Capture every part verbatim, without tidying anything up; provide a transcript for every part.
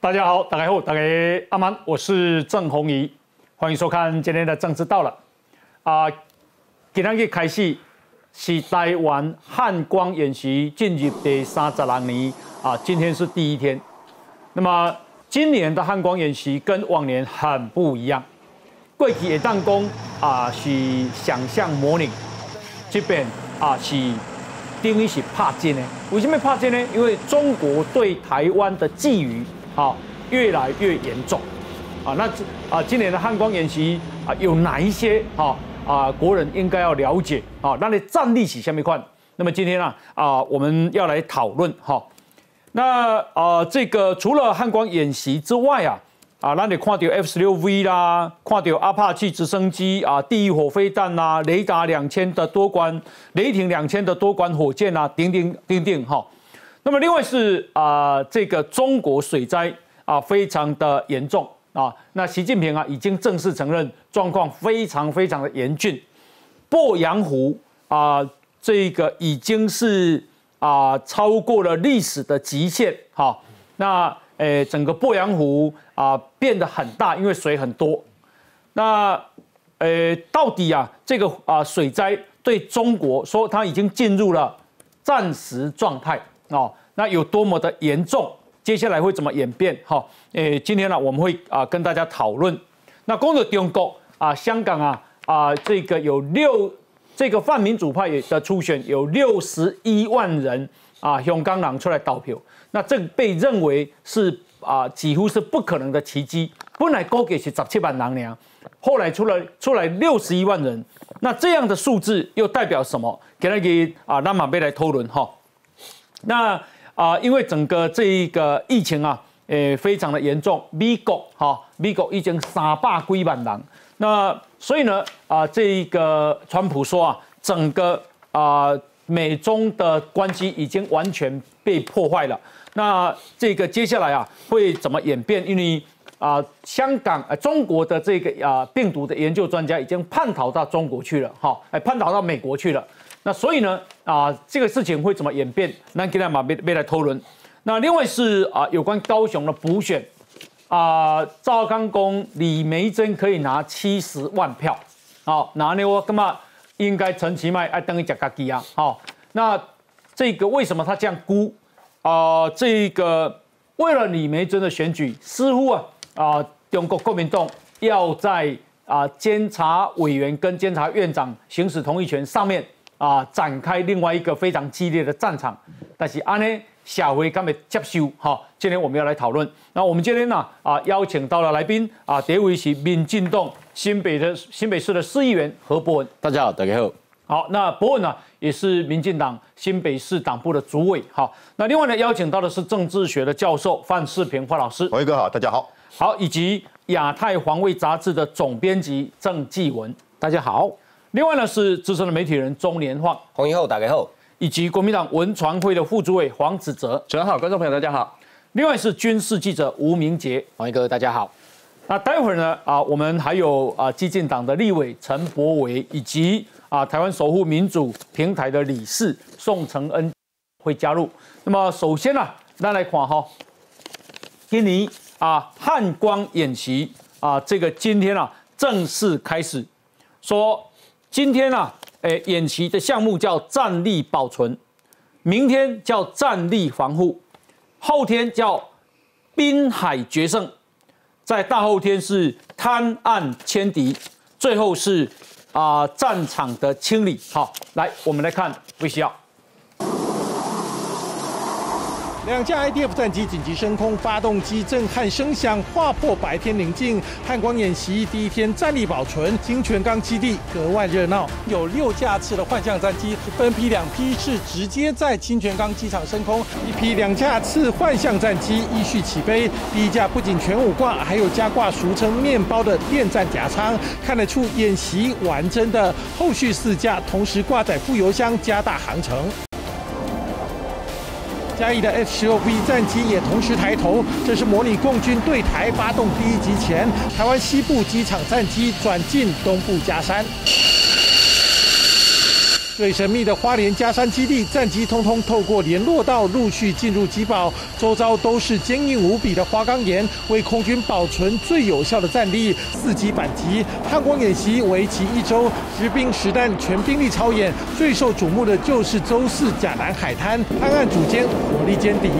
大家好，大家好，大家阿曼，我是郑弘仪，欢迎收看今天的政治到了。啊，今天日开始是台湾汉光演习进入第三十六年啊，今天是第一天。那么今年的汉光演习跟往年很不一样，过去的弹弓啊是想象模拟，这边啊是等于是拍真的。为什么拍真呢？因为中国对台湾的觊觎。 好，越来越严重，啊，那啊，今年的汉光演习啊，有哪一些哈啊国人应该要了解啊？那你战力是下面看。那么今天啊啊，我们要来讨论哈。那啊，这个除了汉光演习之外啊，啊，那你看到 F 十六 V 啦，看到阿帕奇直升机啊，地狱火飞弹啦，雷达两千的多管，雷霆两千的多管火箭啊，等等等等哈。 那么另外是啊、呃，这个中国水灾啊非常的严重啊，那习近平啊已经正式承认状况非常非常的严峻，鄱阳湖啊这个已经是啊、呃、超过了历史的极限哈、啊，那诶整个鄱阳湖啊变得很大，因为水很多，那诶到底啊这个啊水灾对中国说它已经进入了战时状态。 哦，那有多么的严重？接下来会怎么演变？哈、哦，诶，今天呢，我们会啊跟大家讨论。那讲到中国啊，香港啊啊，这个有六这个泛民主派的初选有六十一万人啊，香港人出来投票，那这被认为是啊几乎是不可能的奇迹。本来估计是十七万人呢，后来出来出来六十一万人，那这样的数字又代表什么？给那个啊，那马贝来讨论哈。哦 那啊、呃，因为整个这一个疫情啊，诶，非常的严重，美国哈，美国已经三百几万人，那所以呢，啊、呃，这一个川普说啊，整个啊、呃、美中的关系已经完全被破坏了。那这个接下来啊会怎么演变？因为啊、呃，香港呃中国的这个啊、呃、病毒的研究专家已经叛逃到中国去了，哈，哎，叛逃到美国去了。 那所以呢，啊，这个事情会怎么演变？那今天马别别来讨论。那另外是啊，有关高雄的补选，啊，赵康公李眉蓁可以拿七十万票，好，那呢我干嘛应该陈其迈爱等于贾家基啊？好，那这个为什么他这样估？啊，这个为了李眉蓁的选举，似乎啊啊，中国国民党要在啊监察委员跟监察院长行使同意权上面。 啊，展开另外一个非常激烈的战场，但是安呢，下回敢会接受哈？今天我们要来讨论。那我们今天呢啊，邀请到了来宾啊，第一位是民进党新北的新北市的市议员何博文。 大家好，大家好。 好，那博文呢也是民进党新北市党部的主委。好，那另外呢邀请到的是政治学的教授范世平范老师。 弘毅哥好，大家好。 好，以及亚太防卫杂志的总编辑郑继文。大家好。 另外呢是资深的媒体人钟连晃， 红衣后大家好， 以及国民党文传会的副主委黄子哲， 主持人好，观众朋友大家好。 另外是军事记者吴明杰， 红衣哥大家好。 那待会儿呢啊，我们还有啊基进党的立委陈柏惟，以及啊台湾守护民主平台的理事宋承恩会加入。那么首先呢、啊，咱来看哈，今年啊汉光演习啊，这个今天啊正式开始说。 今天啊，诶，演习的项目叫战力保存，明天叫战力防护，后天叫滨海决胜，在大后天是滩岸歼敌，最后是啊、呃、战场的清理。好，来我们来看 V C R。 两架 I D F 战机紧急升空，发动机震撼声响划破白天宁静。汉光演习第一天战力保存，清泉岗基地格外热闹，有六架次的幻象战机，分批两批是直接在清泉岗机场升空，一批两架次幻象战机依序起飞。第一架不仅全五挂，还有加挂俗称面包的电战夹舱，看得出演习玩真的。后续四架同时挂载副油箱，加大航程。 嘉义的 F 十六 V 战机也同时抬头，这是模拟共军对台发动第一击前，台湾西部机场战机转进东部佳山。 最神秘的花莲佳山基地战机，通通透过联络道陆续进入机堡，周遭都是坚硬无比的花岗岩，为空军保存最有效的战力。伺机反击，汉光演习为期一周，实兵实弹全兵力操演，最受瞩目的就是周四甲南海滩，汉岸主间火力歼敌。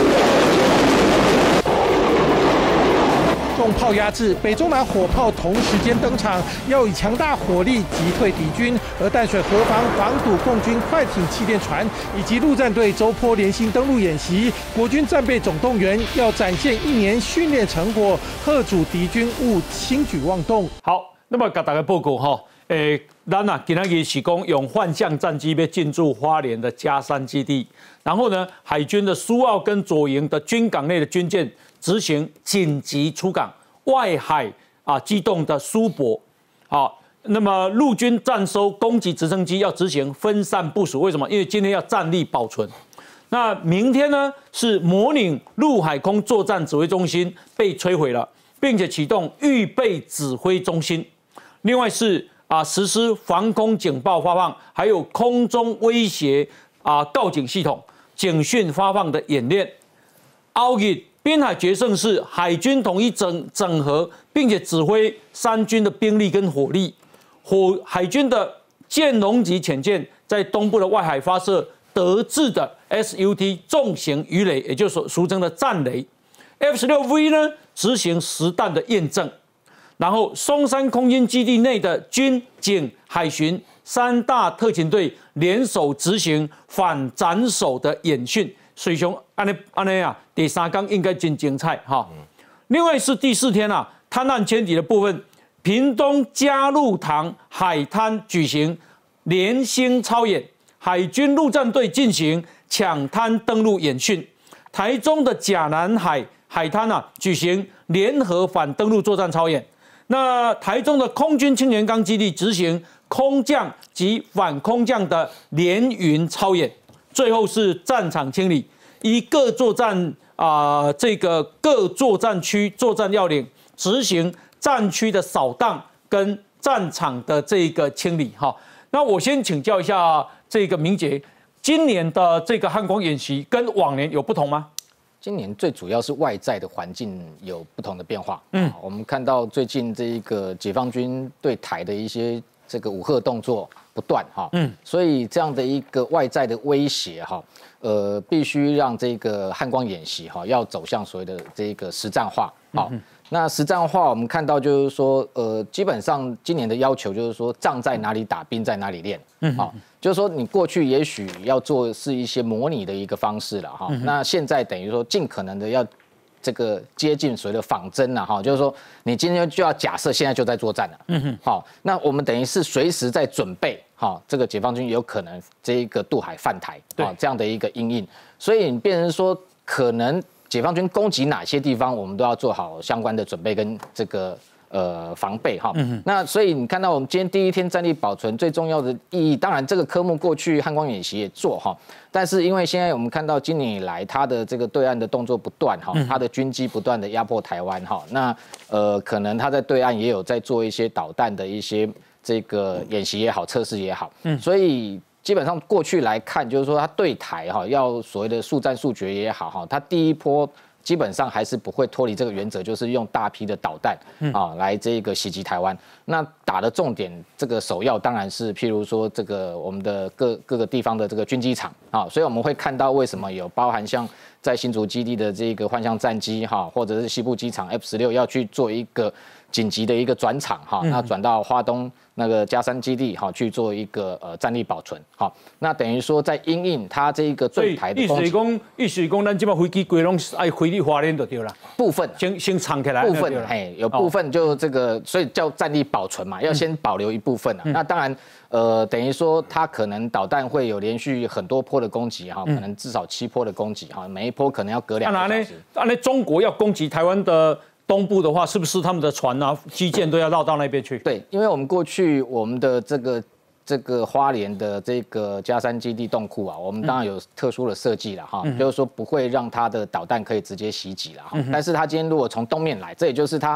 重炮压制，北中南火炮同时间登场，要以强大火力击退敌军。而淡水河防防堵共军快艇、气垫船以及陆战队周坡联新登陆演习，国军战备总动员，要展现一年训练成果，吓阻敌军勿轻举妄动。 好，那么给大家报告哈，诶，咱啊今天日是讲用幻象战机要进驻花莲的佳山基地，然后呢，海军的苏澳跟左营的军港内的军舰执行紧急出港。外海啊机动的苏泊，好，那么陆军战收攻击直升机要执行分散部署，为什么？因为今天要战力保存。那明天呢是模拟陆海空作战指挥中心被摧毁了，并且启动预备指挥中心。另外是啊实施防空警报发放，还有空中威胁啊告警系统警讯发放的演练。后日滨海决胜是海军统一整整合，并且指挥三军的兵力跟火力。火海军的剑龙级潜舰在东部的外海发射德制的 S U T 重型鱼雷，也就是俗称的战雷。F 十六 V 呢执行实弹的验证。然后松山空军基地内的军警海巡三大特勤队联手执行反斩首的演训。水熊安尼安尼啊，第三天应该真精彩哈。另外是第四天啊，滩岸歼敌的部分，屏东嘉鹿塘海滩举行联星操演，海军陆战队进行抢滩登陆演训。台中的甲南海海滩啊，举行联合反登陆作战操演。那台中的空军青年岗基地执行空降及反空降的联云操演。最后是战场清理，依各作战啊、呃，这个各作战区作战要领执行战区的扫荡跟战场的这个清理哈。那我先请教一下这个明杰，今年的这个汉光演习跟往年有不同吗？ 今年最主要是外在的环境有不同的变化。嗯，我们看到最近这一个解放军对台的一些这个武吓动作不断哈，嗯，所以这样的一个外在的威胁哈，呃，必须让这个汉光演习哈要走向所谓的这个实战化。好，那实战化我们看到就是说，呃，基本上今年的要求就是说，仗在哪里打，兵在哪里练。嗯，好，就是说你过去也许要做是一些模拟的一个方式了哈，那现在等于说尽可能的要。这个接近所谓的仿真了哈，就是说你今天就要假设现在就在作战了，嗯哼，好，那我们等于是随时在准备，哈，这个解放军有可能这一个渡海犯台，啊，这样的一个因应，所以你变成说可能解放军攻击哪些地方，我们都要做好相关的准备跟这个。呃，防备哈，嗯、那所以你看到我们今天第一天战力保存最重要的意义，当然这个科目过去汉光演习也做哈，但是因为现在我们看到今年以来它的这个对岸的动作不断哈，它的军机不断的压迫台湾哈，那呃可能它在对岸也有在做一些导弹的一些这个演习也好，测试也好，嗯，所以基本上过去来看，就是说它对台哈要所谓的速战速决也好哈，它第一波。基本上还是不会脱离这个原则，就是用大批的导弹啊来这个袭击台湾。那打的重点，这个首要当然是譬如说这个我们的各各个地方的这个军机场啊，所以我们会看到为什么有包含像在新竹基地的这个幻象战机哈，或者是西部机场 F 十六要去做一个紧急的一个转场哈，那转到花东那个佳山基地哈去做一个呃战力保存好，那等于说在因应它这一个对台的攻击，意思是讲，意思是讲，咱这把飞机规拢爱飞去花莲就对了，部分先先藏起来，部分嘿有部分就这个，所以叫战力保存嘛，要先保留一部分啊。那当然呃等于说它可能导弹会有连续很多波的攻击哈，可能至少七波的攻击哈，每一波可能要隔两个小时。那那中国要攻击台湾的。东部的话，是不是他们的船啊、基建都要绕到那边去？对，因为我们过去我们的这个这个花莲的这个佳山基地洞库啊，我们当然有特殊的设计了哈，嗯、就是说不会让它的导弹可以直接袭击了哈。嗯、但是它今天如果从东面来，这也就是它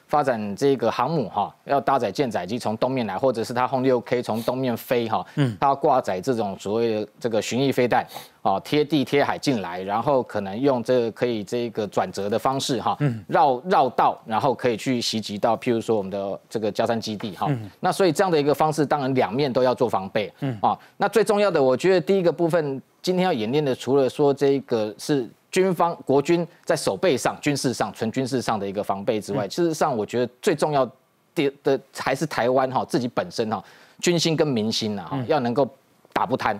发展这个航母哈，要搭载舰载机从东面来，或者是它轰六 K 从东面飞哈，嗯，它要挂载这种所谓的这个巡弋飞弹，啊，贴地贴海进来，然后可能用这个可以这个转折的方式哈，嗯，绕绕道，然后可以去袭击到，譬如说我们的这个嘉山基地哈，嗯、那所以这样的一个方式，当然两面都要做防备，嗯，啊，那最重要的，我觉得第一个部分今天要演练的，除了说这个是。军方国军在守备上、军事上、纯军事上的一个防备之外，事实上我觉得最重要的的还是台湾哈自己本身哈军心跟民心呐哈，要能够打不贪。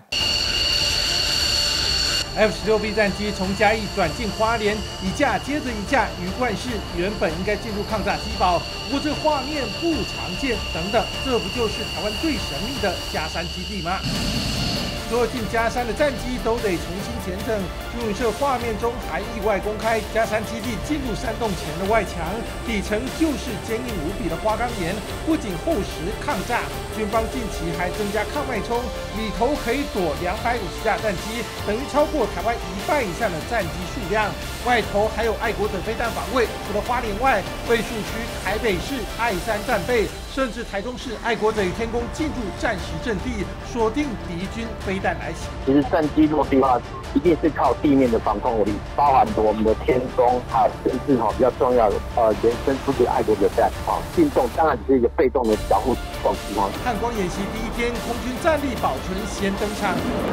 F 十六 B 战机从嘉义转进花莲，一架接着一架，鱼贯式，原本应该进入抗炸机堡，不过这画面不常见，等等，这不就是台湾最神秘的嘉山基地吗？所有进嘉山的战机都得重新检整。新闻社画面中还意外公开，嘉山基地进入山洞前的外墙，底层就是坚硬无比的花岗岩，不仅厚实抗炸，军方近期还增加抗脉冲，里头可以躲两百五十架战机，等于超过台湾一半以上的战机数量。外头还有爱国者飞弹防卫，除了花莲外，卫戍区台北市爱山战备，甚至台中市爱国者与天宫进入战时阵地，锁定敌军飞弹来袭。 其实战机落地的话，一定是靠地面的防空火力，包含我们的天宫，还有甚至哈比较重要的呃延伸出去爱国者飞弹哈进动，当然只是一个被动的保护状况。 汉光演习第一天，空军战力保存先登场。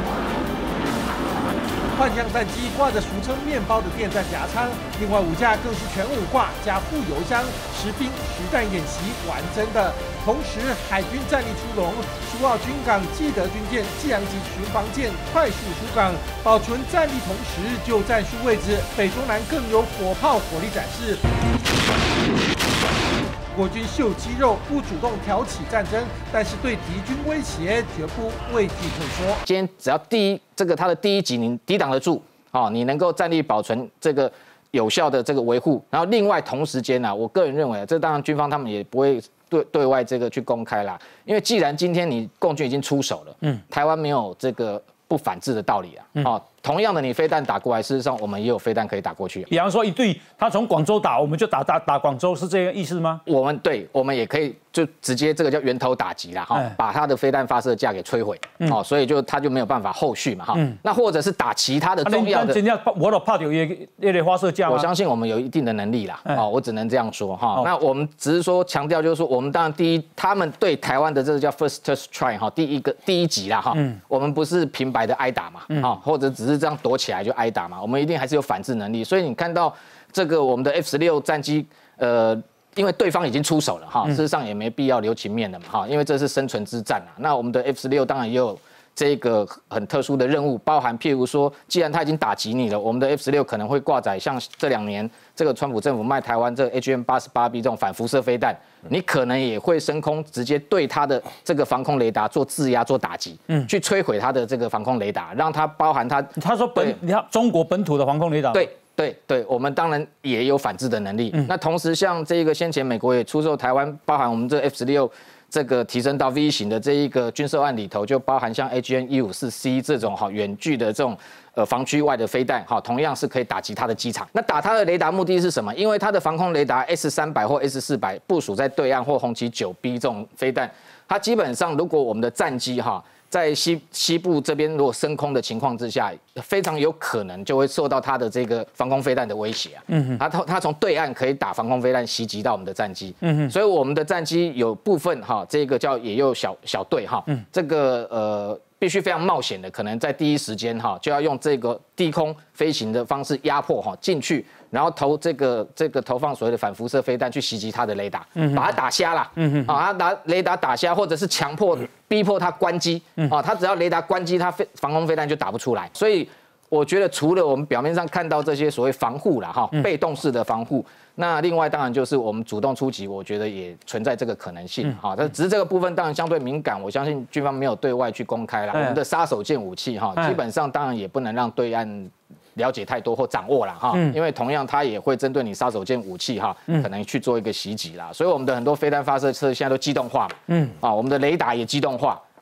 幻象战机挂着俗称面包的电站夹舱，另外五架更是全五挂加副油箱，实兵实弹演习玩真的。同时，海军战力出笼，苏澳军港基德军舰、济阳级巡防舰快速出港，保存战力同时就战术位置，北中南更有火炮火力展示。国军秀肌肉，不主动挑起战争，但是对敌军威胁绝不畏惧退缩。 今天只要第一这个它的第一级你抵挡得住，啊，你能够战力保存这个有效的这个维护，然后另外同时间呢、啊，我个人认为，这当然军方他们也不会对对外这个去公开啦，因为既然今天你共军已经出手了，嗯，台湾没有这个不反制的道理啊，嗯、啊。同样的，你飞弹打过来，事实上我们也有飞弹可以打过去。 比方说，一队他从广州打，我们就打打打广州，是这个意思吗？ 我们对，我们也可以就直接这个叫源头打击啦，哈，把他的飞弹发射架给摧毁，哦，所以就他就没有办法后续嘛，哈。那或者是打其他的重要的， 人家我都怕有也也得发射架。 我相信我们有一定的能力啦，哦，我只能这样说哈。那我们只是说强调，就是说我们当然第一，他们对台湾的这个叫 first strike 哈，第一个第一集啦哈，我们不是平白的挨打嘛，啊，或者只是这样躲起来就挨打嘛，我们一定还是有反制能力。所以你看到这个我们的 F 十六战机，呃，因为对方已经出手了哈，事实上也没必要留情面了嘛哈，因为这是生存之战啊。那我们的 F 十六当然也有这个很特殊的任务，包含譬如说，既然他已经打击你了，我们的 F 十六可能会挂载像这两年这个川普政府卖台湾这个 H M 八十八 B 这种反辐射飞弹，你可能也会升空直接对它的这个防空雷达做制压、做打击，嗯，去摧毁它的这个防空雷达，让它包含它。 他说本你看中国本土的防空雷达， 对。对对，我们当然也有反制的能力。嗯、那同时，像这个先前美国也出售台湾，包含我们这 F 十六这个提升到 V 型的这一个军售案里头，就包含像 A G N 一五四 C 这种哈远距的这种呃防区外的飞弹，哈，同样是可以打击它的机场。那打它的雷达目的是什么？因为它的防空雷达 S 三百或 S 四百部署在对岸或红旗九 B 这种飞弹，它基本上如果我们的战机哈。在西西部这边，如果升空的情况之下，非常有可能就会受到它的这个防空飞弹的威胁啊。嗯哼，它它从对岸可以打防空飞弹袭击到我们的战机。嗯哼，所以我们的战机有部分哈，这个叫野鼬小小队哈，嗯，这个呃必须非常冒险的，可能在第一时间哈就要用这个低空飞行的方式压迫哈进去。然后投这个这个投放所谓的反辐射飞弹去袭击它的雷达，嗯、把它打瞎了，嗯、啊，它打雷达打瞎，或者是强迫逼迫它关机，嗯、啊，它只要雷达关机，它飞防空飞弹就打不出来。所以我觉得除了我们表面上看到这些所谓防护啦，哈，被动式的防护，那另外当然就是我们主动出击，我觉得也存在这个可能性，哈、嗯，但只是这个部分当然相对敏感，我相信军方没有对外去公开啦。我们的杀手锏武器哈，基本上当然也不能让对岸。了解太多或掌握了哈，嗯、因为同样它也会针对你杀手锏武器哈，嗯、可能去做一个袭击啦。所以我们的很多飞弹发射车现在都机动化嘛，嗯，啊，我们的雷达也机动化，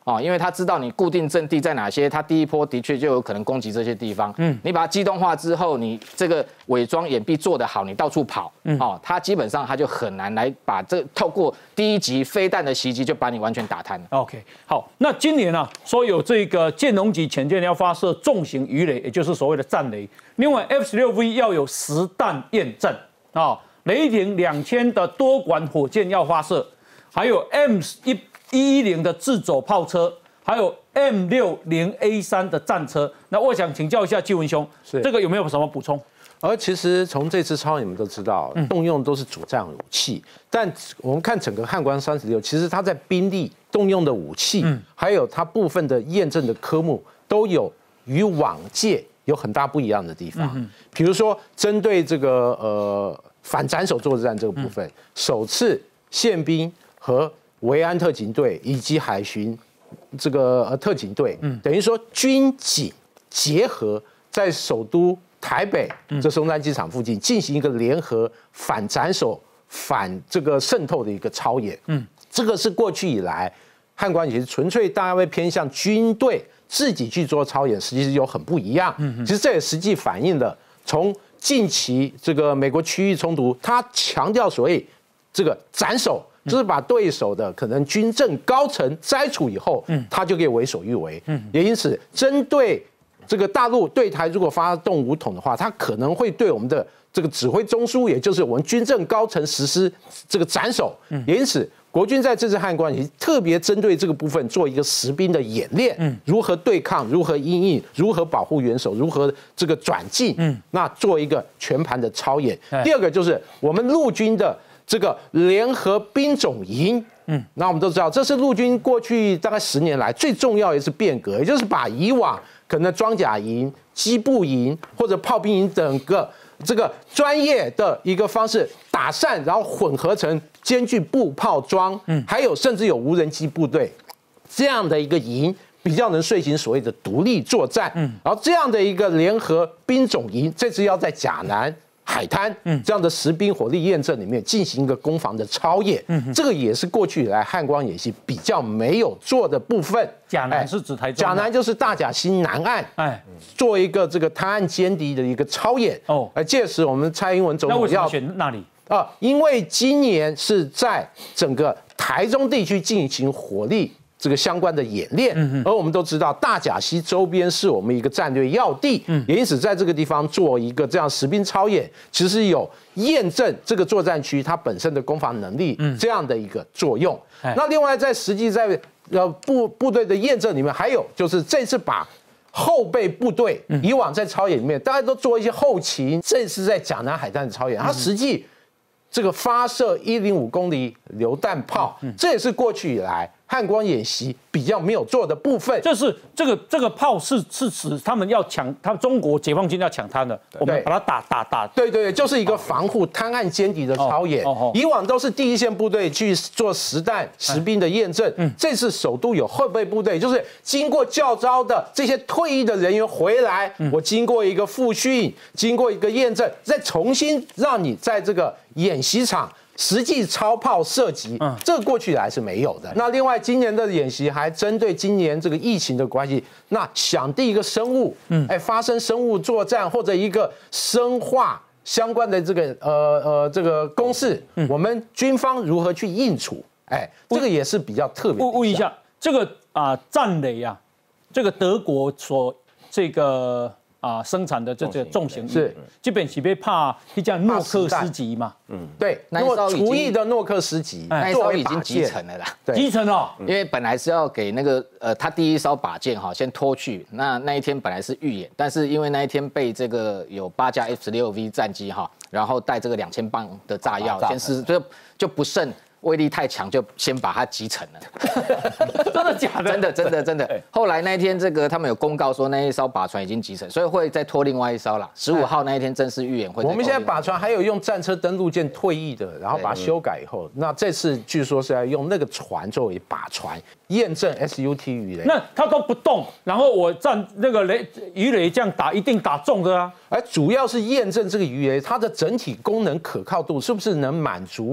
哦，因为他知道你固定阵地在哪些，他第一波的确就有可能攻击这些地方。嗯，你把它机动化之后，你这个伪装掩蔽做得好，你到处跑，嗯，哦，他基本上他就很难来把这透过第一级飞弹的袭击就把你完全打瘫了。 OK， 好，那今年啊，说有这个剑龙级潜舰要发射重型鱼雷，也就是所谓的战雷。另外 F 十六 V 要有实弹验证啊，雷霆两千的多管火箭要发射，还有 M 一。一一零的自走炮车，还有 M 六零 A 三的战车。那我想请教一下纪文兄，这个有没有什么补充？ 而其实从这次超演，你们都知道，嗯、动用都是主战武器，但我们看整个汉光三十六，其实它在兵力动用的武器，嗯、还有它部分的验证的科目，都有与往届有很大不一样的地方。嗯、比如说，针对这个呃反斩首作战这个部分，嗯、首次宪兵和维安特警队以及海巡这个呃特警队，嗯，等于说军警结合，在首都台北这松山机场附近进行一个联合反斩首、反这个渗透的一个操演。嗯，这个是过去以来汉光演习纯粹大概会偏向军队自己去做操演，实际是有很不一样。嗯，其实这也实际反映了从近期这个美国区域冲突，他强调所谓这个斩首。就是把对手的可能军政高层摘除以后，嗯，他就可以为所欲为。嗯，也因此，针对这个大陆对台如果发动武统的话，他可能会对我们的这个指挥中枢，也就是我们军政高层实施这个斩首。嗯，也因此，国军在这次汉光演习特别针对这个部分做一个实兵的演练，嗯，如何对抗，如何因应，如何保护元首，如何这个转进，嗯，那做一个全盘的操演。第二个就是我们陆军的。这个联合兵种营，嗯，那我们都知道，这是陆军过去大概十年来最重要的一次变革，也就是把以往可能装甲营、机步营或者炮兵营等个这个专业的一个方式打散，然后混合成兼具步炮装，嗯，还有甚至有无人机部队这样的一个营，比较能遂行所谓的独立作战，嗯，然后这样的一个联合兵种营，这次要在甲南。海滩，嗯，这样的实兵火力验证里面进行一个攻防的操演，嗯，这个也是过去以来汉光演习比较没有做的部分。 甲南是指台中， 甲南就是大甲溪南岸，哎，做一个这个滩岸歼敌的一个操演。哦，而届时我们蔡英文总统要那为什么选那里啊？因为今年是在整个台中地区进行火力。这个相关的演练，而我们都知道大甲溪周边是我们一个战略要地，也因此在这个地方做一个这样实兵操演，其实有验证这个作战区它本身的攻防能力这样的一个作用。那另外在实际在呃部部队的验证里面，还有就是这次把后备部队以往在操演里面大家都做一些后勤，这次在甲南海战的操演，它实际这个发射一零五公里榴弹炮，这也是过去以来。汉光演习比较没有做的部分， 就是这个这个炮是是指他们要抢，他们中国解放军要抢滩的，我们把它打打打。 对对对，就是一个防护滩岸歼敌的操演。哦哦、以往都是第一线部队去做实弹实兵的验证，嗯、这次首都有后备部队，就是经过教召的这些退役的人员回来，嗯、我经过一个复训，经过一个验证，再重新让你在这个演习场。实际操炮射击，嗯，这个过去以来是没有的。那另外，今年的演习还针对今年这个疫情的关系，那想第一个生物，嗯，哎，发生生物作战或者一个生化相关的这个呃呃这个公式，嗯、我们军方如何去应处？哎，这个也是比较特别。 问问一下，这个啊、呃、战雷啊，这个德国所这个。啊，生产的这个重型是基本是被怕一叫诺克斯级嘛， 嗯，对，诺厨艺的诺克斯级， 那一艘已经集成了啦， 集成了， 因为本来是要给那个呃，他第一艘靶舰哈先拖去，那那一天本来是预演，但是因为那一天被这个有八架 F 十六 V 战机哈，然后带这个两千磅的炸药，先是就就不慎。威力太强，就先把它集成了。 真的假的？ 真的真的真的。后来那一天，这个他们有公告说那一艘靶船已经集成，所以会再拖另外一艘啦。十五号那一天正式预演会。 我们现在靶船还有用战车登陆舰退役的，然后把它修改以后，那这次据说是要用那个船作为靶船验证 S U T 鱼雷。 那它都不动，然后我战那个雷鱼雷这样打，一定打中的啊。 而主要是验证这个鱼雷它的整体功能可靠度是不是能满足。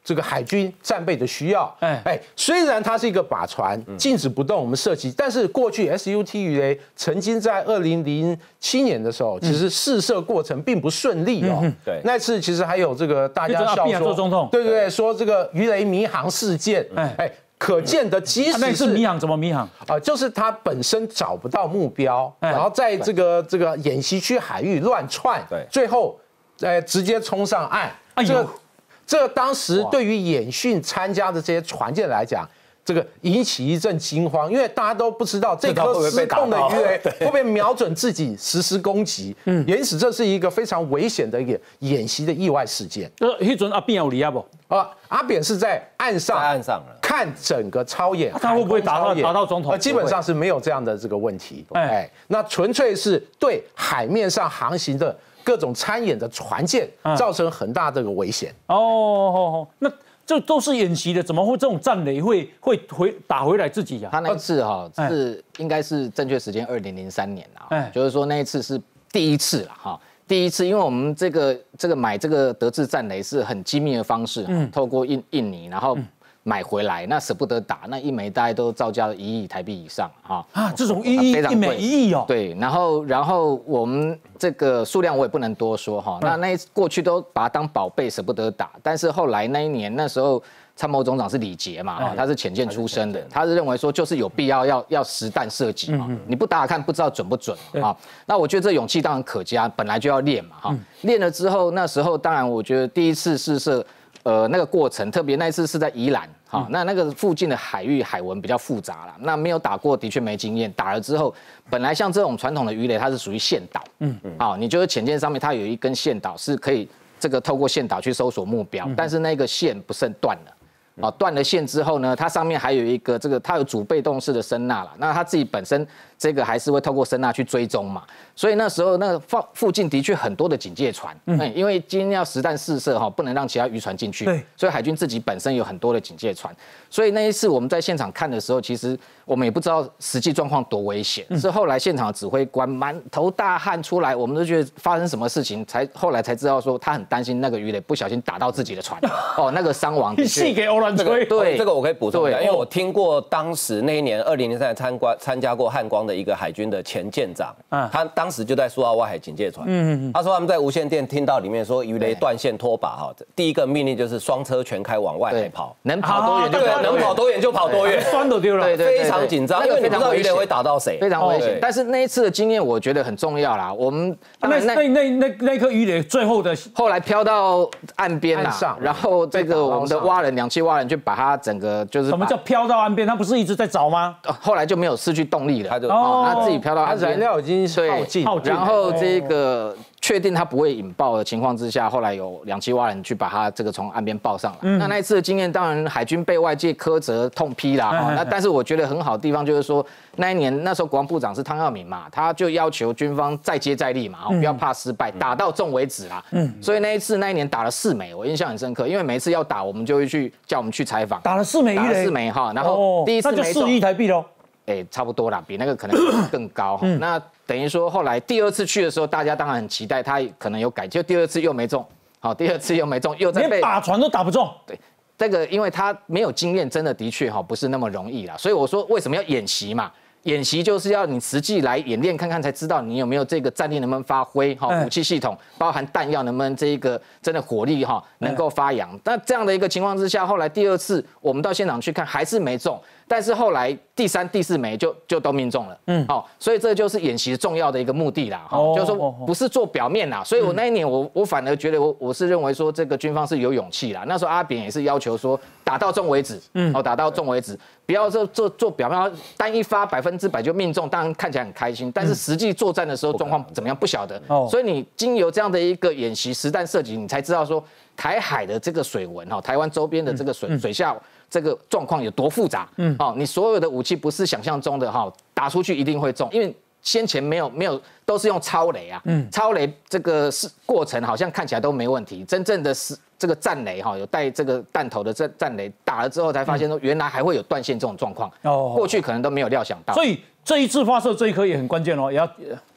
这个海军战备的需要。哎哎，虽然它是一个靶船，静止不动，我们射击，但是过去 S U T 鱼雷曾经在二零零七年的时候，其实试射过程并不顺利哦。对，那次其实还有这个大家笑说，对对对，说这个鱼雷迷航事件。哎哎。可见的，即使那是迷航怎么迷航啊？就是它本身找不到目标，然后在这个这个演习区海域乱窜，对，最后呃直接冲上岸。这个这个当时对于演训参加的这些船舰来讲，这个引起一阵惊慌，因为大家都不知道这颗失控的鱼雷会不会瞄准自己实施攻击，嗯，因此这是一个非常危险的一个演习的意外事件。 呃，那阵阿扁有离啊不？ 啊，阿扁是在岸上， 在岸上了。 看整个操演， 他会不会达到达到总统？ 呃，基本上是没有这样的这个问题。哎，那纯粹是对海面上航行的各种参演的船舰造成很大的危险。 哦，那这都是演习的，怎么会这种战雷会会回打回来自己呀？ 他那一次哈是应该是正确时间二零零三年啊，就是说那一次是第一次了哈。第一次，因为我们这个这个买这个德制战雷是很机密的方式，嗯，透过印印尼，然后买回来，那舍不得打，那一枚大概都造价一亿台币以上啊啊，这种一亿一枚一亿哦， 对，然后然后我们这个数量我也不能多说哈，那那过去都把它当宝贝舍不得打，但是后来那一年那时候。参谋总长是李捷嘛，他是潜舰出身的，他是认为说就是有必要要要实弹射击嘛，你不打打看不知道准不准啊。那我觉得这勇气当然可嘉，本来就要练嘛哈。练了之后，那时候当然我觉得第一次试射，呃，那个过程特别那一次是在宜兰哈，那那个附近的海域海文比较复杂啦，那没有打过的确没经验，打了之后，本来像这种传统的鱼雷它是属于线导，嗯嗯，啊，你就是潜舰上面它有一根线导是可以这个透过线导去搜索目标，但是那个线不慎断了。啊，断了线之后呢，它上面还有一个这个，它有主被动式的声呐了。那它自己本身这个还是会透过声呐去追踪嘛。所以那时候那个附附近的确很多的警戒船，嗯，因为今天要实弹试射哈，不能让其他渔船进去，对，所以海军自己本身有很多的警戒船。所以那一次我们在现场看的时候，其实我们也不知道实际状况多危险，是后来现场的指挥官满头大汗出来，我们都觉得发生什么事情，才后来才知道说他很担心那个鱼雷不小心打到自己的船，哦，那个伤亡的确。 这个对这个我可以补充一下，因为我听过当时那一年二零零三年参观参加过汉光的一个海军的前舰长，他当时就在苏澳外海警戒船，嗯嗯，他说他们在无线电听到里面说鱼雷断线脱靶哈，第一个命令就是双车全开往外海跑， 能跑多远就跑， 能跑多远就跑多远， 栓都丢了， 对非常紧张，因为你不知道鱼雷会打到谁， 非常危险。但是那一次的经验我觉得很重要啦，我们那那那那那颗鱼雷最后的后来飘到岸边啦，然后这个我们的蛙人两栖蛙人去把它整个就是什么叫飘到岸边？他不是一直在找吗？ 后来就没有失去动力了，他就他自己飘到岸边， 燃料已经耗尽， 然后这个确定它不会引爆的情况之下，后来有两栖蛙人去把它这个从岸边抱上来。嗯、那那一次的经验，当然海军被外界苛责痛批啦。嗯、那但是我觉得很好的地方就是说，那一年那时候国防部长是汤耀明嘛，他就要求军方再接再厉嘛，不要怕失败，打到中为止啦。嗯，所以那一次那一年打了四枚，我印象很深刻，因为每一次要打，我们就会去叫我们去采访， 打了四枚， 打了四枚哈，然后第一次没中， 那就四亿台币喽。 哎、欸，差不多啦，比那个可能更高。嗯、那等于说，后来第二次去的时候，大家当然很期待他可能有改，就第二次又没中，好，第二次又没中，又在被连靶船都打不中。 对，这个因为他没有经验，真的的确哈不是那么容易啦。所以我说为什么要演习嘛？演习就是要你实际来演练看看，才知道你有没有这个战力能不能发挥哈，武器系统包含弹药能不能这一个真的火力哈能够发扬。那这样的一个情况之下，后来第二次我们到现场去看还是没中。但是后来第三、第四枚就就都命中了，嗯，好，所以这就是演习重要的一个目的啦，哈，就是说不是做表面啦，所以我那一年我我反而觉得我我是认为说这个军方是有勇气啦，那时候阿扁也是要求说打到中为止，嗯，好，打到中为止，不要做做做表面，单一发百分之百就命中，当然看起来很开心，但是实际作战的时候状况怎么样不晓得，所以你经由这样的一个演习实弹射击，你才知道说台海的这个水文哈，台湾周边的这个水水下。这个状况有多复杂？嗯，哦，你所有的武器不是想象中的哈，打出去一定会中，因为先前没有没有都是用超雷啊，嗯，超雷这个是过程好像看起来都没问题，真正的是这个战雷哈，有带这个弹头的战战雷打了之后才发现说原来还会有断线这种状况，哦，过去可能都没有料想到， 所以这一次发射这一颗也很关键哦，也要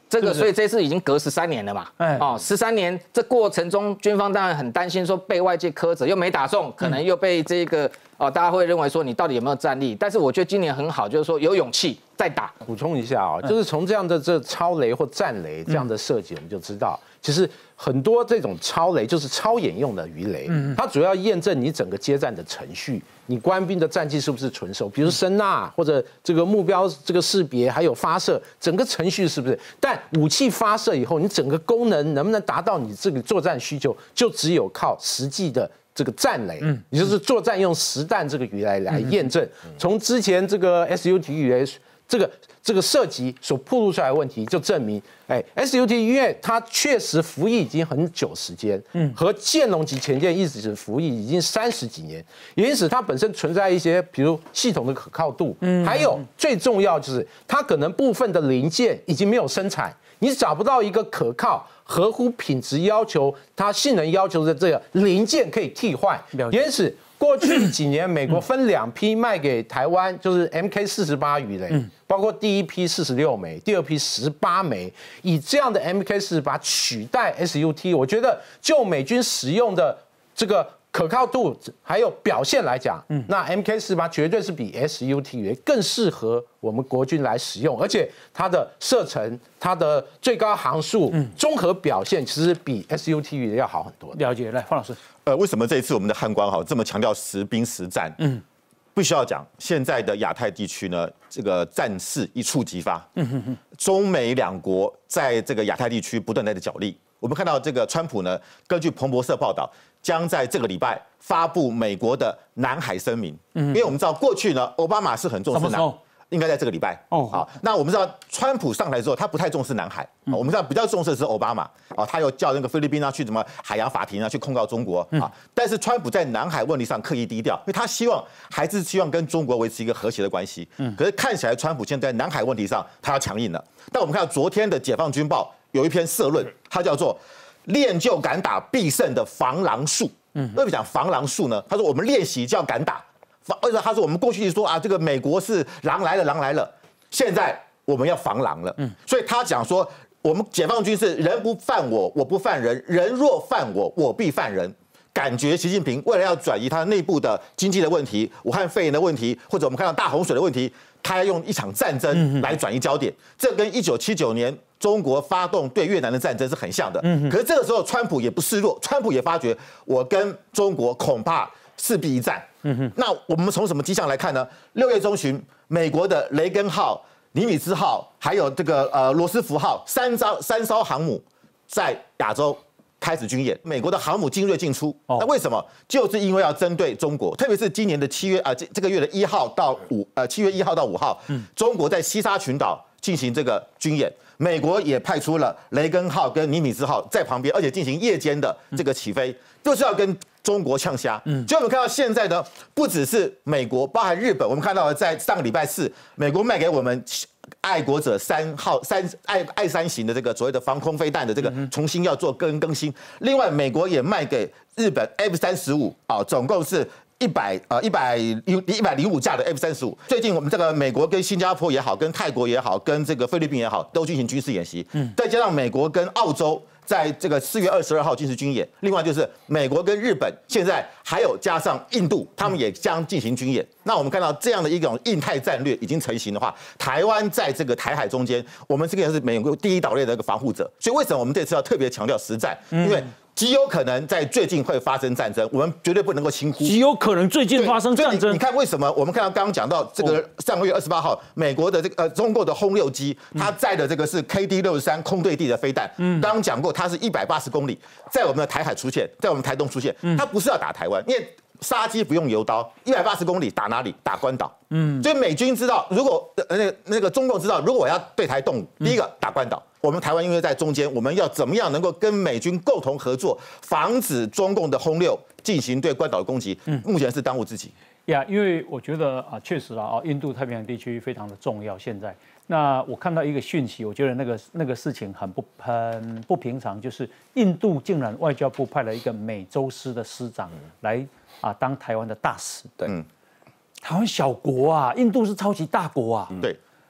这个，所以这次已经隔十三年了嘛，哎，哦，十三年这过程中，军方当然很担心说被外界苛责，又没打中，可能又被这个哦，大家会认为说你到底有没有战力？但是我觉得今年很好，就是说有勇气再打。 补充一下啊，就是从这样的这超雷或战雷这样的设计，我们就知道，其实很多这种超雷就是超演用的鱼雷，它主要验证你整个接战的程序。你官兵的战绩是不是纯熟？比如声呐或者这个目标这个识别，还有发射，整个程序是不是？但武器发射以后，你整个功能能不能达到你这个作战需求，就只有靠实际的这个战雷，嗯，也就是作战用实弹这个鱼雷来验证。从之前这个 S U T 鱼雷这个这个射击所暴露出来的问题，就证明，哎 ，S U T 因为它确实服役已经很久时间，嗯，和剑龙级潜舰一直服役已经三十几年，也因此它本身存在一些，比如系统的可靠度，嗯，还有最重要就是它可能部分的零件已经没有生产，你找不到一个可靠、合乎品质要求、它性能要求的这个零件可以替换，因此。过去几年，美国分两批卖给台湾，就是 M K 四十八鱼雷，包括第一批四十六枚，第二批十八枚，以这样的 M K 四十八取代 S U T， 我觉得就美军使用的这个可靠度还有表现来讲，那 M K 四十八绝对是比 S U T 鱼雷更适合我们国军来使用，而且它的射程、它的最高航速、综合表现，其实比 S U T 鱼雷要好很多。 了解，来，方老师。 呃，为什么这一次我们的汉光哈这么强调实兵实战？嗯，必须要讲，现在的亚太地区呢，这个战事一触即发。嗯哼哼，中美两国在这个亚太地区不断在角力。我们看到这个川普呢，根据彭博社报道，将在这个礼拜发布美国的南海声明。嗯，因为我们知道过去呢，奥巴马是很重视南。应该在这个礼拜哦，好，那我们知道川普上台之后，他不太重视南海，我们知道比较重视的是奥巴马啊，他又叫那个菲律宾啊去什么海洋法庭啊去控告中国啊，但是川普在南海问题上刻意低调，因为他希望还是希望跟中国维持一个和谐的关系。嗯，可是看起来川普现在在南海问题上他要强硬了。但我们看到昨天的《解放军报》有一篇社论，它叫做“练就敢打必胜的防狼术”。嗯，为什么讲防狼术呢？他说我们练习就要敢打。而且他说，我们过去说啊，这个美国是狼来了，狼来了，现在我们要防狼了。嗯，所以他讲说，我们解放军是人不犯我，我不犯人；人若犯我，我必犯人。感觉习近平为了要转移他内部的经济的问题、武汉肺炎的问题，或者我们看到大洪水的问题，他要用一场战争来转移焦点。这跟一九七九年中国发动对越南的战争是很像的。嗯，可是这个时候川普也不示弱，川普也发觉我跟中国恐怕势必一战。嗯哼，那我们从什么迹象来看呢？六月中旬，美国的雷根号、尼米兹号，还有这个呃罗斯福号三艘三艘航母在亚洲开始军演，美国的航母精锐进出。哦，那为什么？就是因为要针对中国，特别是今年的七月啊、呃，这这个月的一号到五呃七月一号到五号，嗯，中国在西沙群岛进行这个军演。美国也派出了雷根号跟尼米兹号在旁边，而且进行夜间的这个起飞，就是要跟中国呛虾。嗯，就我们看到现在呢，不只是美国，包含日本，我们看到在上个礼拜四，美国卖给我们爱国者三号三爱爱三型的这个所谓的防空飞弹的这个重新要做更更新。另外，美国也卖给日本 F 三十五啊，总共是。一百呃一百零一百零五架的 F 三十五，最近我们这个美国跟新加坡也好，跟泰国也好，跟这个菲律宾也好，都进行军事演习。嗯，再加上美国跟澳洲在这个四月二十二号进行军演，另外就是美国跟日本现在还有加上印度，他们也将进行军演。那我们看到这样的一种印太战略已经成型的话，台湾在这个台海中间，我们这个是美国第一岛链的一个防护者。所以为什么我们这次要特别强调实战？因为极有可能在最近会发生战争，我们绝对不能够轻忽。 极有可能最近发生战争。 你看为什么？我们看到刚刚讲到这个上个月二十八号，美国的这个呃中共的轰六机，它载的这个是 K D 六十三空对地的飞弹。嗯，刚刚讲过，它是一百八十公里，在我们的台海出现，在我们台东出现，它不是要打台湾，因为杀鸡不用油刀，一百八十公里打哪里？打关岛。嗯，所以美军知道，如果呃那个那个中共知道，如果我要对台动武，第一个打关岛。我们台湾因为在中间，我们要怎么样能够跟美军共同合作，防止中共的轰六进行对关岛的攻击？嗯，目前是当务之急。 呀，因为我觉得啊，确实啊，啊，印度太平洋地区非常的重要。现在，那我看到一个讯息，我觉得那个那个事情很不很不平常，就是印度竟然外交部派了一个美洲司的司长来啊当台湾的大使。对，嗯，台湾小国啊，印度是超级大国啊。 对。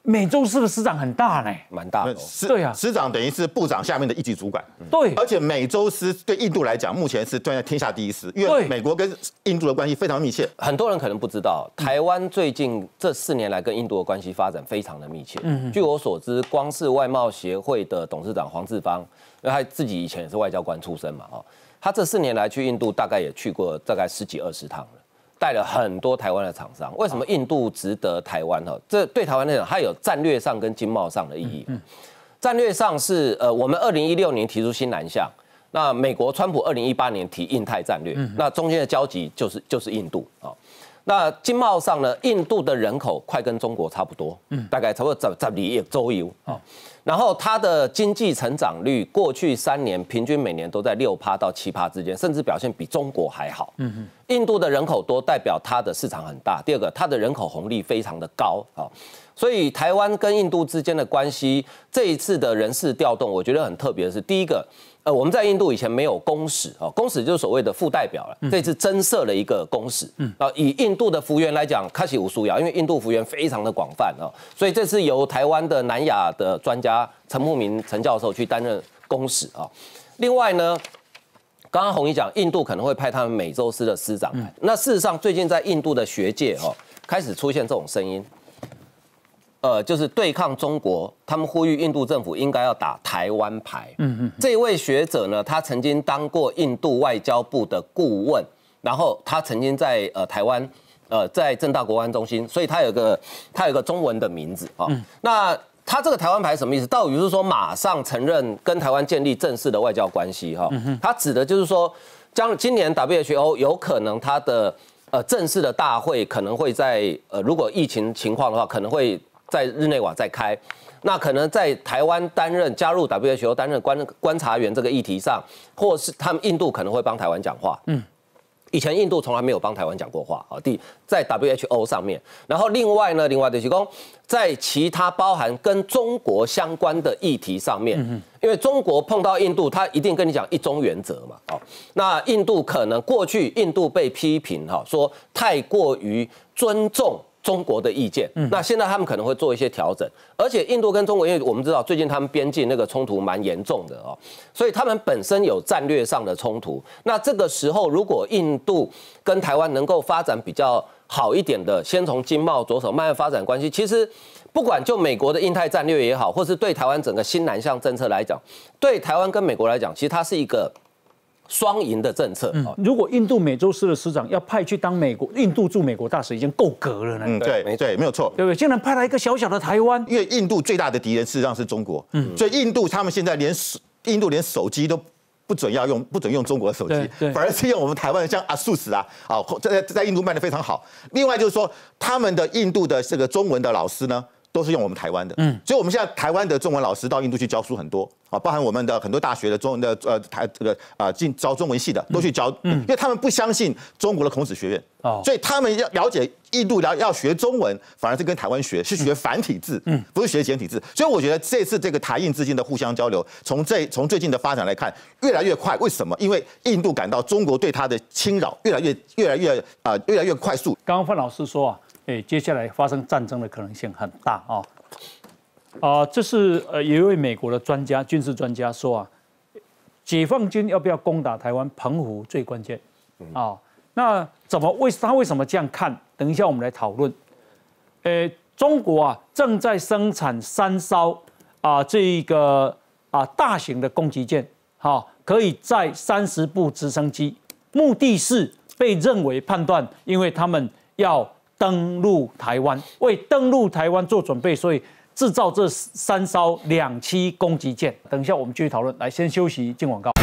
美洲狮的师长很大呢， 蛮大的、哦。 对啊， 师长等于是部长下面的一级主管。 对， 而且美洲狮对印度来讲，目前是对天下第一狮，因为美国跟印度的关系非常密切。 很多人可能不知道，台湾最近这四年来跟印度的关系发展非常的密切。嗯，据我所知，光是外贸协会的董事长黄志芳，因为他自己以前也是外交官出身嘛，哦，他这四年来去印度大概也去过大概十几二十趟了。带了很多台湾的厂商，为什么印度值得台湾？哈，这对台湾来讲，它有战略上跟经贸上的意义。嗯，战略上是呃，我们二零一六年提出新南向，那美国川普二零一八年提印太战略，那中间的交集就是就是印度啊。那经贸上呢，印度的人口快跟中国差不多，嗯，大概差不多十十二亿周游啊。然后它的经济成长率过去三年平均每年都在六趴到七趴之间，甚至表现比中国还好。嗯哼，印度的人口多，代表它的市场很大。第二个，它的人口红利非常的高啊，所以台湾跟印度之间的关系，这一次的人事调动，我觉得很特别的是，第一个。呃，我们在印度以前没有公使啊，公使就是所谓的副代表了。这次增设了一个公使，啊，以印度的幅员来讲，开始无输呀，因为印度幅员非常的广泛啊，所以这次由台湾的南亚的专家陈慕明陈教授去担任公使啊。另外呢，刚刚弘毅讲，印度可能会派他们美洲狮的师长来，那事实上最近在印度的学界哈开始出现这种声音。呃，就是对抗中国，他们呼吁印度政府应该要打台湾牌。嗯嗯，这位学者呢，他曾经当过印度外交部的顾问，然后他曾经在呃台湾呃在政大国安中心，所以他有个他有个中文的名字啊。嗯、那他这个台湾牌什么意思？到底是说马上承认跟台湾建立正式的外交关系哈？嗯、他指的就是说，将今年 W H O 有可能他的呃正式的大会可能会在呃如果疫情情况的话，可能会。在日内瓦再开，那可能在台湾担任加入 W H O 担任观观察员这个议题上，或是他们印度可能会帮台湾讲话。嗯，以前印度从来没有帮台湾讲过话啊。第在 W H O 上面，然后另外呢，另外的提供在其他包含跟中国相关的议题上面，嗯、因为中国碰到印度，他一定跟你讲一中原则嘛。哦，那印度可能过去印度被批评哈，说太过于尊重。中国的意见，那现在他们可能会做一些调整，而且印度跟中国，因为我们知道最近他们边境那个冲突蛮严重的哦，所以他们本身有战略上的冲突。那这个时候，如果印度跟台湾能够发展比较好一点的，先从经贸着手，慢慢发展关系，其实不管就美国的印太战略也好，或是对台湾整个新南向政策来讲，对台湾跟美国来讲，其实它是一个。双赢的政策、嗯。 如果印度美洲狮的师长要派去当美国印度驻美国大使，已经够格了呢。 嗯，对，没对，没有错， 对不对？竟然派来一个小小的台湾， 因为印度最大的敌人事实上是中国，嗯，所以印度他们现在连印度连手机都不准要用，不准用中国的手机，反而是用我们台湾的像阿素斯啊，啊，在在印度卖得非常好。另外就是说，他们的印度的这个中文的老师呢。都是用我们台湾的，嗯，所以我们现在台湾的中文老师到印度去教书很多啊，包含我们的很多大学的中文的呃台这个啊进招中文系的都去教，嗯，因为他们不相信中国的孔子学院，哦，所以他们要了解印度了要学中文，反而是跟台湾学，是学繁体字，嗯，不是学简体字，所以我觉得这次这个台印之间的互相交流，从这从最近的发展来看，越来越快，为什么？因为印度感到中国对他的侵扰越来越越来越啊、呃、越来越快速。 刚刚范老师说啊。哎，接下来发生战争的可能性很大啊！啊、呃，这是呃有一位美国的专家，军事专家说啊，解放军要不要攻打台湾，澎湖最关键啊。那怎么为他为什么这样看？等一下我们来讨论。呃，中国啊正在生产三艘啊这一个啊大型的攻击舰，好、啊，可以载三十部直升机，目的是被认为判断，因为他们要。登陆台湾，为登陆台湾做准备，所以制造这三艘两栖攻击舰。等一下我们继续讨论。来，先休息，进广告。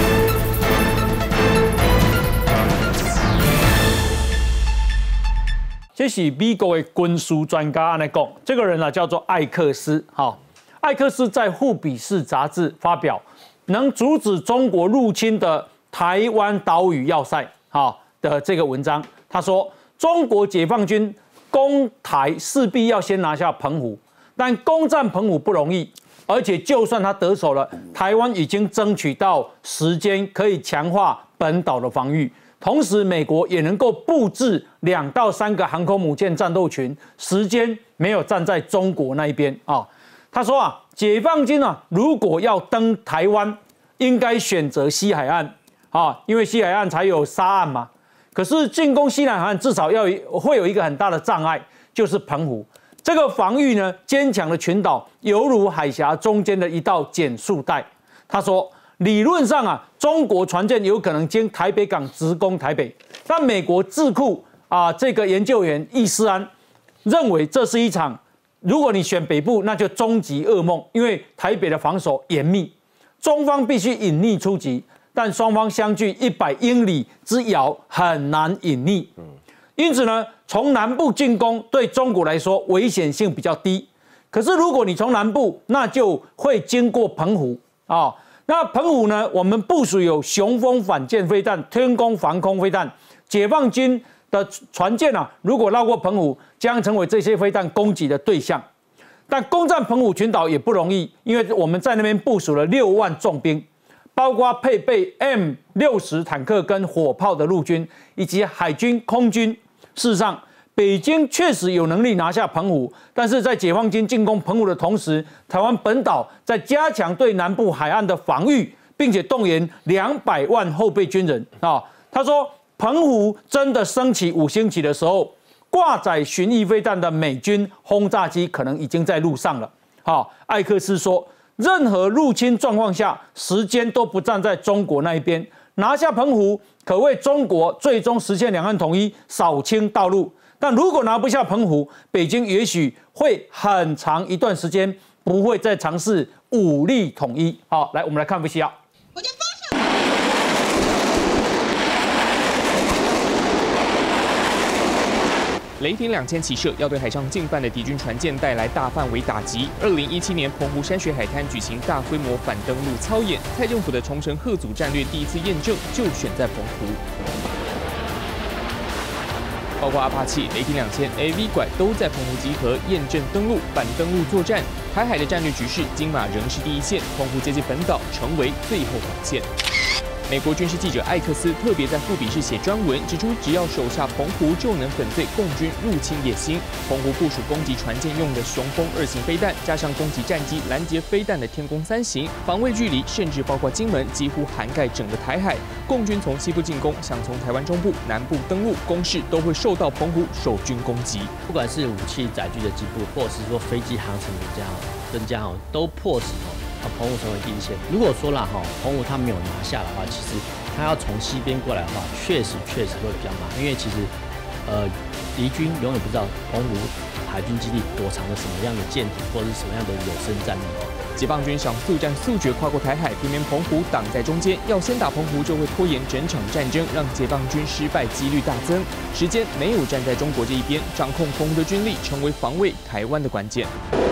这是美国的军事专家来讲，这个人呢、啊、叫做艾克斯。好，艾克斯在《富比士》杂志发表能阻止中国入侵的台湾岛屿要塞好的这个文章。他说，中国解放军。攻台势必要先拿下澎湖，但攻占澎湖不容易，而且就算他得手了，台湾已经争取到时间可以强化本岛的防御， 同时美国也能够布置两到三个航空母舰战斗群，时间没有站在中国那一边啊。他说啊，解放军啊，如果要登台湾，应该选择西海岸啊，因为西海岸才有沙岸嘛。可是进攻西南海岸至少要会有一个很大的障碍，就是澎湖。这个防御呢，坚强的群岛犹如海峡中间的一道减速带。他说，理论上啊，中国船舰有可能经台北港直攻台北，但美国智库啊这个研究员易思安认为这是一场，如果你选北部，那就终极噩梦，因为台北的防守严密，中方必须隐匿出击，但双方相距一百英里之遥，很难隐匿。因此呢，从南部进攻对中国来说危险性比较低。可是如果你从南部，那就会经过澎湖啊、哦。那澎湖呢，我们部署有雄风反舰飞弹、天宫防空飞弹，解放军的船舰啊，如果绕过澎湖，将成为这些飞弹攻击的对象。但攻占澎湖群岛也不容易，因为我们在那边部署了六万重兵，包括配备 M 六十坦克跟火炮的陆军，以及海军、空军。事实上，北京确实有能力拿下澎湖，但是在解放军进攻澎湖的同时，台湾本岛在加强对南部海岸的防御，并且动员两百万后备军人啊。他说，澎湖真的升起五星旗的时候，挂载巡弋飞弹的美军轰炸机可能已经在路上了。好，艾克斯说，任何入侵状况下，时间都不站在中国那一边，拿下澎湖可为中国最终实现两岸统一扫清道路。但如果拿不下澎湖，北京也许会很长一段时间不会再尝试武力统一。好，来，我们来看 V C R。 雷霆两千起射，要对海上进犯的敌军船舰带来大范围打击。二零一七年，澎湖山水海滩举行大规模反登陆操演，蔡政府的重城贺祖战略第一次验证就选在澎湖。包括阿帕契、雷霆两千、A V 拐都在澎湖集合，验证登陆、反登陆作战。台海的战略局势，金马仍是第一线，澎湖接近本岛，成为最后防线。美国军事记者艾克斯特别在副笔是写专文，指出只要手下澎湖就能粉碎共军入侵野心。澎湖部署攻击船舰用的雄风二型飞弹，加上攻击战机拦截飞弹的天宫三型，防卫距离甚至包括金门，几乎涵盖整个台海。共军从西部进攻，想从台湾中部、南部登陆，攻势都会受到澎湖守军攻击。 不管是武器载具的进步，或是说飞机航程增加增加哦，都迫使哦。澎湖成为第一线。如果说啦哈，澎湖他没有拿下的话，其实他要从西边过来的话，确实确实会比较麻烦，因为其实呃，敌军永远不知道澎湖海军基地躲藏了什么样的舰艇或者是什么样的有生战力哦。 解放军想速战速决跨过台海，偏偏澎湖挡在中间，要先打澎湖就会拖延整场战争，让解放军失败几率大增。时间没有站在中国这一边，掌控澎湖的军力成为防卫台湾的关键。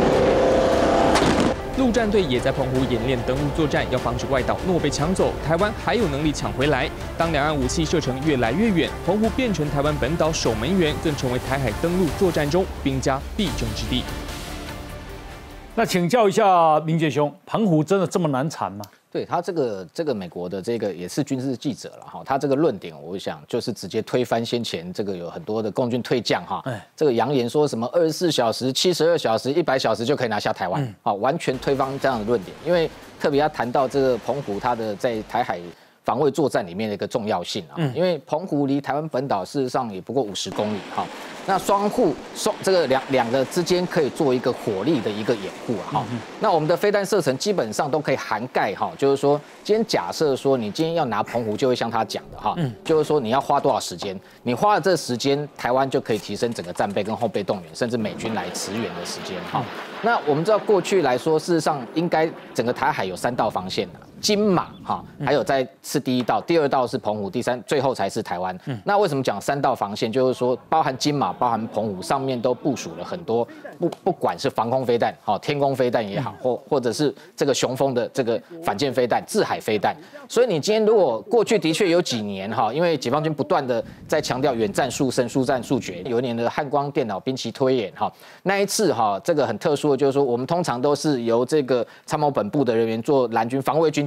陆战队也在澎湖演练登陆作战，要防止外岛若被抢走，台湾还有能力抢回来。当两岸武器射程越来越远，澎湖变成台湾本岛守门员，更成为台海登陆作战中兵家必争之地。 那请教一下明杰兄，澎湖真的这么难缠吗？ 对他这个这个美国的这个也是军事记者了哈，他这个论点我想就是直接推翻先前这个有很多的共军退将哈，这个扬言说什么二十四小时、七十二小时、一百小时就可以拿下台湾，啊，完全推翻这样的论点。因为特别要谈到这个澎湖它的在台海防卫作战里面的一个重要性啊，因为澎湖离台湾本岛事实上也不过五十公里哈。那双户双这个两两个之间可以做一个火力的一个掩护啊，哈、嗯。那我们的飞弹射程基本上都可以涵盖哈，就是说，今天假设说你今天要拿澎湖，就会像他讲的哈，嗯，就是说你要花多少时间，你花了这时间，台湾就可以提升整个战备跟后备动员，甚至美军来驰援的时间哈。嗯、那我们知道过去来说，事实上应该整个台海有三道防线的。金马哈，还有在是第一道，第二道是澎湖，第三最后才是台湾。嗯、那为什么讲三道防线？就是说，包含金马、包含澎湖，上面都部署了很多不不管是防空飞弹，好天弓飞弹也好，或或者是这个雄风的这个反舰飞弹、制海飞弹。所以你今天如果过去的确有几年哈，因为解放军不断的在强调远战速胜、速战速决。有一年的汉光电脑兵棋推演哈，那一次哈，这个很特殊的就是说，我们通常都是由这个参谋本部的人员做蓝军防卫军。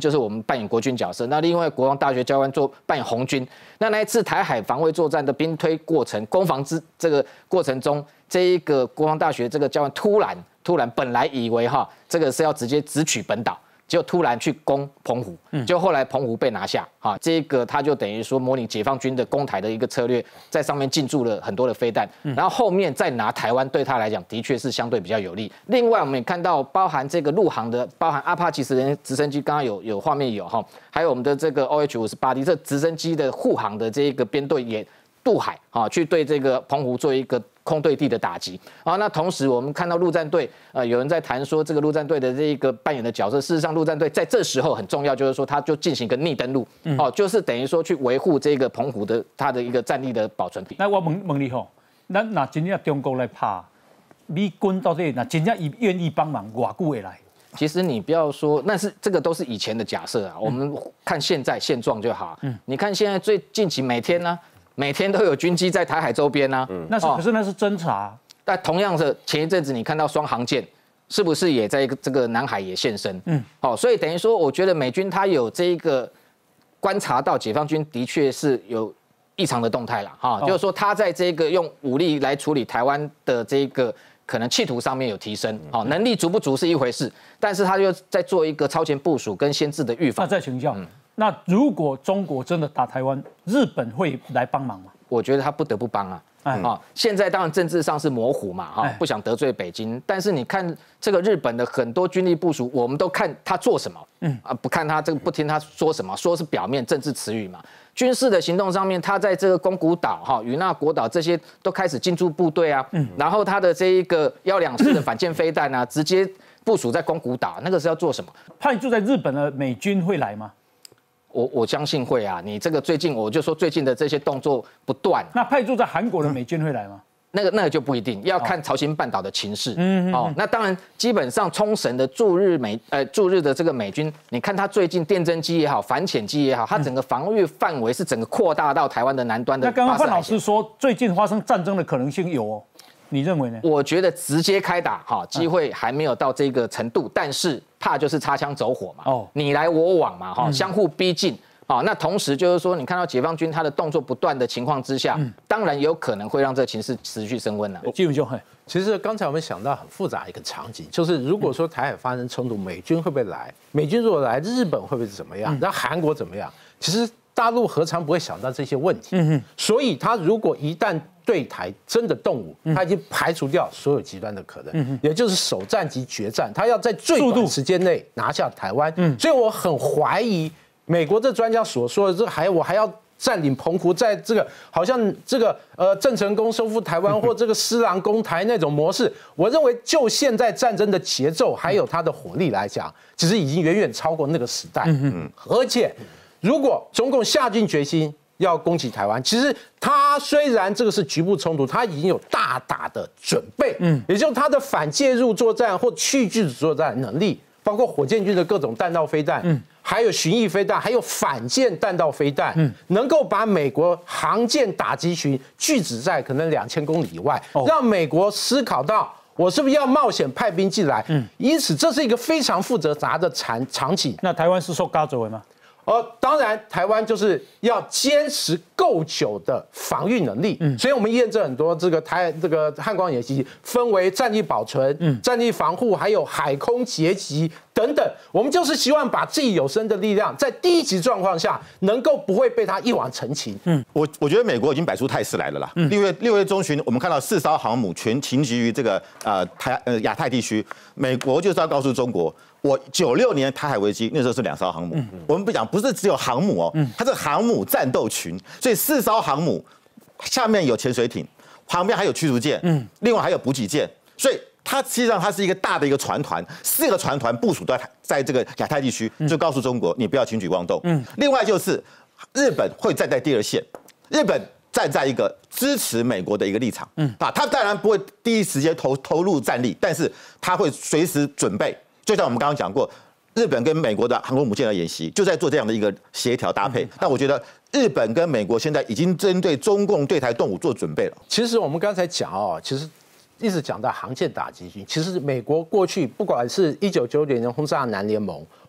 就是我们扮演国军角色，那另外国防大学教官做扮演红军。那那一次台海防卫作战的兵推过程、攻防之这个过程中，这一个国防大学这个教官突然突然本来以为哈这个是要直接直取本岛。就突然去攻澎湖，就后来澎湖被拿下，哈，这个他就等于说模拟解放军的攻台的一个策略，在上面进驻了很多的飞弹，然后后面再拿台湾，对他来讲的确是相对比较有利。另外我们也看到，包含这个陆航的，包含阿帕奇直升直升机，刚刚有有画面有哈，还有我们的这个 O H 五十八 D 这直升机的护航的这个编队也渡海啊，去对这个澎湖做一个空对地的打击啊。那同时我们看到陆战队，呃，有人在谈说这个陆战队的这一个扮演的角色，事实上陆战队在这时候很重要，就是说他就进行一个逆登陆，哦，就是等于说去维护这个澎湖的它的一个战力的保存。 那我问问你吼，那那真正中国来拍，美军到底那真正愿意帮忙，偌久会来？ 其实你不要说，那是这个都是以前的假设啊，我们看现在现状就好。嗯，你看现在最近期每天呢、啊。每天都有军机在台海周边啊， 嗯、那是可是那是侦察。 但同样的，前一阵子你看到双航舰，是不是也在这个南海也现身？嗯，好，所以等于说，我觉得美军他有这一个观察到解放军的确是有异常的动态啦，哈，就是说他在这个用武力来处理台湾的这个可能企图上面有提升，好，能力足不足是一回事，但是他又在做一个超前部署跟先制的预防。 那再请教。嗯那如果中国真的打台湾，日本会来帮忙吗？ 我觉得他不得不帮啊。哎，啊，现在当然政治上是模糊嘛，哈，不想得罪北京。但是你看这个日本的很多军力部署，我们都看他做什么，嗯啊，不看他这个，不听他说什么，说是表面政治词语嘛。军事的行动上面，他在这个宫古岛、哈与那国岛这些都开始进驻部队啊，嗯，然后他的这一个幺两式的反舰飞弹啊，直接部署在宫古岛，那个是要做什么？ 派驻在日本的美军会来吗？ 我我相信会啊，你这个最近我就说最近的这些动作不断， 那派驻在韩国的美军会来吗？ 那个那个就不一定，要看朝鲜半岛的情势。嗯哦，那当然，基本上冲绳的驻日美呃驻日的这个美军，你看他最近电侦机也好，反潜机也好，它整个防御范围是整个扩大到台湾的南端的。 那刚刚范老师说，最近发生战争的可能性有哦，你认为呢？ 我觉得直接开打哈，机会还没有到这个程度，但是怕就是擦枪走火嘛，哦，你来我往嘛，哈，相互逼近。好，那同时就是说，你看到解放军他的动作不断的情况之下，嗯、当然有可能会让这个情势持续升温了。 基本就很， 其实刚才我们想到很复杂一个场景，就是如果说台海发生冲突，美军会不会来？美军如果来，日本会不会怎么样？那韩国怎么样？其实大陆何尝不会想到这些问题？嗯所以他如果一旦对台真的动武，他已经排除掉所有极端的可能，嗯、也就是首战及决战，他要在最短时间内拿下台湾。嗯，所以我很怀疑。美国这专家所说的，这还我还要占领澎湖，在这个好像这个呃郑成功收复台湾或这个施琅攻台那种模式，我认为就现在战争的节奏还有它的火力来讲，其实已经远远超过那个时代。嗯，而且如果中共下定决心要攻击台湾，其实它虽然这个是局部冲突，它已经有大打的准备，嗯，也就是它的反介入作战或去拒止作战能力，包括火箭军的各种弹道飞弹，嗯。还有巡弋飞弹，还有反舰弹道飞弹，嗯，能够把美国航舰打击群拒止在可能两千公里以外，哦、让美国思考到我是不是要冒险派兵进来，嗯，因此这是一个非常复杂的场场景。 那台湾是受嘎走位吗？ 呃，当然，台湾就是要坚持够久的防御能力，嗯，所以我们验证很多这个台这个汉光演习分为战力保存、嗯，战力防护，还有海空截击等等。我们就是希望把自己有生的力量，在第一级状况下能够不会被它一网成擒。 嗯，我我觉得美国已经摆出态势来了啦。嗯，六月六月中旬，我们看到四艘航母全停集于这个呃台呃亚太地区，美国就是要告诉中国。我九六年台海危机那时候是两艘航母，嗯、我们不讲不是只有航母哦，嗯、它是航母战斗群，所以四艘航母下面有潜水艇，旁边还有驱逐舰，嗯、另外还有补给舰，所以它实际上它是一个大的一个船团，四个船团部署在在这个亚太地区，就告诉中国你不要轻举妄动。嗯、另外就是日本会站在第二线，日本站在一个支持美国的一个立场，嗯、啊，他当然不会第一时间投投入战力，但是他会随时准备。就像我们刚刚讲过，日本跟美国的航空母舰的演习，就在做这样的一个协调搭配。那我觉得日本跟美国现在已经针对中共对台动武做准备了。 其实我们刚才讲哦，其实一直讲到航舰打击群，其实美国过去不管是一九九九年轰炸南联盟，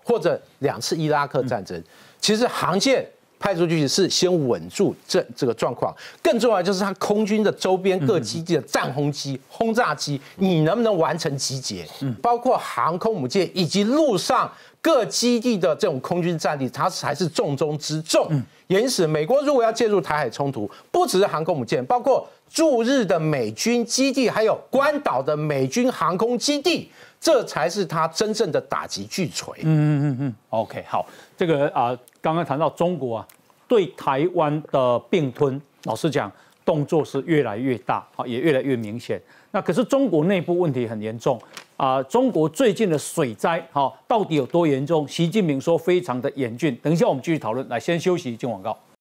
或者两次伊拉克战争，其实航舰派出去是先稳住这这个状况，更重要的就是它空军的周边各基地的战轰机、轰炸机，你能不能完成集结？包括航空母舰以及陆上各基地的这种空军战力，它才是重中之重。因此，美国如果要介入台海冲突，不只是航空母舰，包括驻日的美军基地，还有关岛的美军航空基地，这才是它真正的打击巨锤。 嗯嗯嗯嗯 ，OK， 好，这个啊、呃，刚刚谈到中国啊，对台湾的并吞，老实讲，动作是越来越大，啊，也越来越明显。那可是中国内部问题很严重啊、呃，中国最近的水灾，哈、哦，到底有多严重？习近平说非常的严峻。等一下我们继续讨论，来先休息，进广告。